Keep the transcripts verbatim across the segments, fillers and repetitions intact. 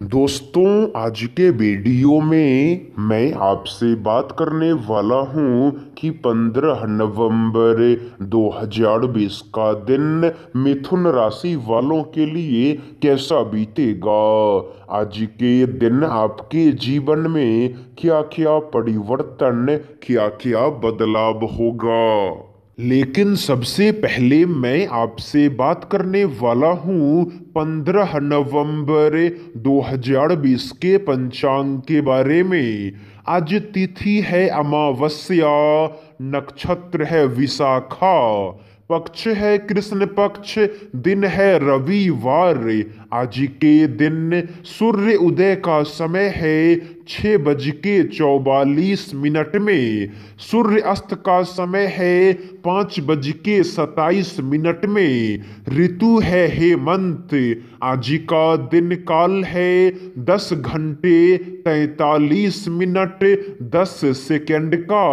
दोस्तों, आज के वीडियो में मैं आपसे बात करने वाला हूं कि पंद्रह नवंबर दो हज़ार बीस का दिन मिथुन राशि वालों के लिए कैसा बीतेगा। आज के दिन आपके जीवन में क्या क्या परिवर्तन, क्या क्या बदलाव होगा। लेकिन सबसे पहले मैं आपसे बात करने वाला हूँ पंद्रह नवंबर दो हज़ार बीस के पंचांग के बारे में। आज तिथि है अमावस्या, नक्षत्र है विशाखा, पक्ष है कृष्ण पक्ष, दिन है रविवार। आज के दिन सूर्य उदय का समय है छः बज के चौवालीस मिनट में। सूर्य अस्त का समय है पाँच बज के सताइस मिनट में। ऋतु है हेमंत। आज का दिन काल है दस घंटे तैतालीस मिनट दस सेकंड का।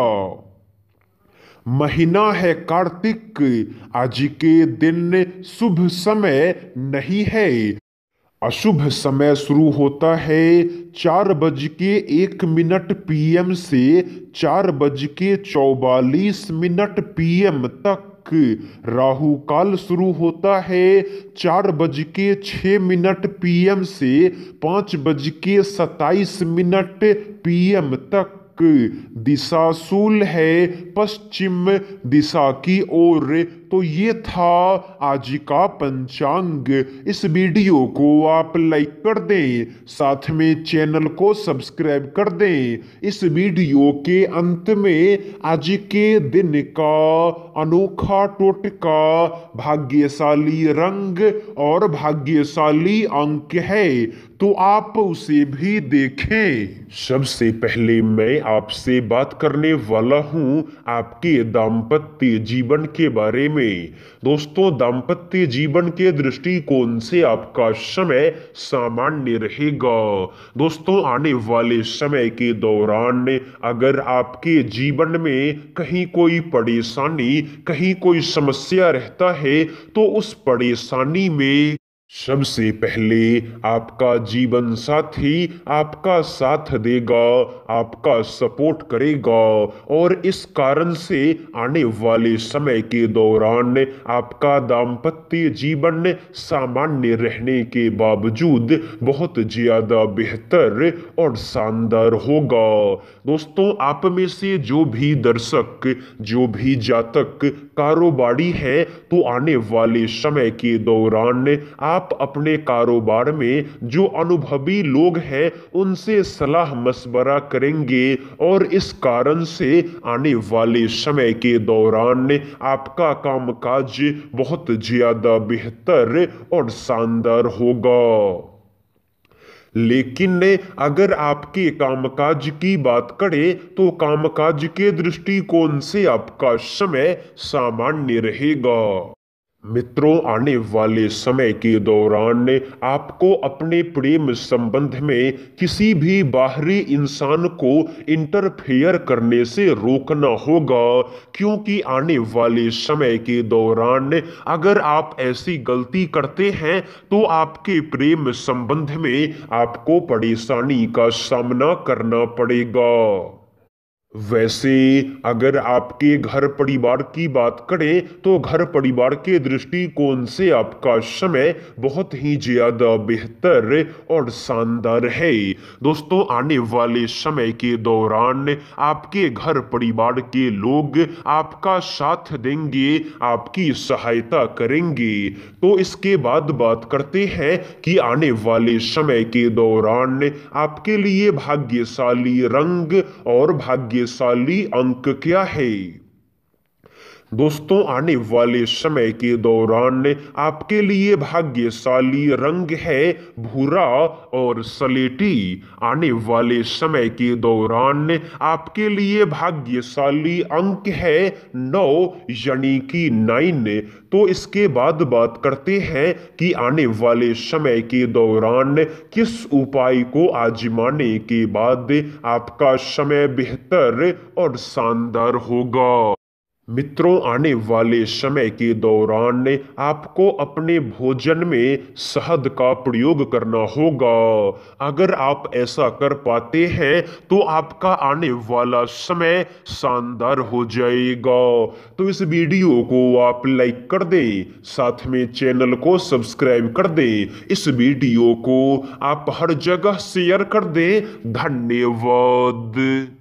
महीना है कार्तिक। आज के दिन शुभ समय नहीं है। अशुभ समय शुरू होता है चार बज के एक मिनट पीएम से चार बज के चौवालीस मिनट पीएम तक। राहु काल शुरू होता है चार बज के छः मिनट पीएम से पाँच बज के सताइस मिनट पीएम तक। दिशा शूल है पश्चिम दिशा की ओर। तो ये था आज का पंचांग। इस वीडियो को आप लाइक कर दें, साथ में चैनल को सब्सक्राइब कर दें। इस वीडियो के अंत में आज के दिन का अनोखा टोटका, भाग्यशाली रंग और भाग्यशाली अंक है, तो आप उसे भी देखें। सबसे पहले मैं आपसे बात करने वाला हूं आपके दाम्पत्य जीवन के बारे में। दोस्तों, दाम्पत्य जीवन के दृष्टिकोण से आपका समय सामान्य रहेगा। दोस्तों, आने वाले समय के दौरान अगर आपके जीवन में कहीं कोई परेशानी, कहीं कोई समस्या रहता है, तो उस परेशानी में सबसे पहले आपका जीवन साथी आपका साथ देगा, आपका सपोर्ट करेगा। और इस कारण से आने वाले समय के दौरान आपका दाम्पत्य जीवन सामान्य रहने के बावजूद बहुत ज्यादा बेहतर और शानदार होगा। दोस्तों, आप में से जो भी दर्शक, जो भी जातक कारोबारी है, तो आने वाले समय के दौरान आप अपने कारोबार में जो अनुभवी लोग हैं उनसे सलाह मशवरा करेंगे, और इस कारण से आने वाले समय के दौरान आपका कामकाज बहुत ज्यादा बेहतर और शानदार होगा। लेकिन अगर आपके कामकाज की बात करें तो कामकाज के दृष्टिकोण से आपका समय सामान्य रहेगा। मित्रों, आने वाले समय के दौरान आपको अपने प्रेम संबंध में किसी भी बाहरी इंसान को इंटरफेयर करने से रोकना होगा, क्योंकि आने वाले समय के दौरान अगर आप ऐसी गलती करते हैं तो आपके प्रेम संबंध में आपको परेशानी का सामना करना पड़ेगा। वैसे अगर आपके घर परिवार की बात करें तो घर परिवार के दृष्टिकोण से आपका समय बहुत ही ज्यादा बेहतर और शानदार है। दोस्तों, आने वाले समय के दौरान आपके घर परिवार के लोग आपका साथ देंगे, आपकी सहायता करेंगे। तो इसके बाद बात करते हैं कि आने वाले समय के दौरान आपके लिए भाग्यशाली रंग और भाग्य भाग्यशाली अंक क्या है। दोस्तों, आने वाले समय के दौरान आपके लिए भाग्यशाली रंग है भूरा और सलेटी। आने वाले समय के दौरान आपके लिए भाग्यशाली अंक है नौ, यानी कि नाइन। तो इसके बाद बात करते हैं कि आने वाले समय के दौरान किस उपाय को आजमाने के बाद आपका समय बेहतर और शानदार होगा। मित्रों, आने वाले समय के दौरान आपको अपने भोजन में शहद का प्रयोग करना होगा। अगर आप ऐसा कर पाते हैं तो आपका आने वाला समय शानदार हो जाएगा। तो इस वीडियो को आप लाइक कर दें, साथ में चैनल को सब्सक्राइब कर दें, इस वीडियो को आप हर जगह शेयर कर दें। धन्यवाद।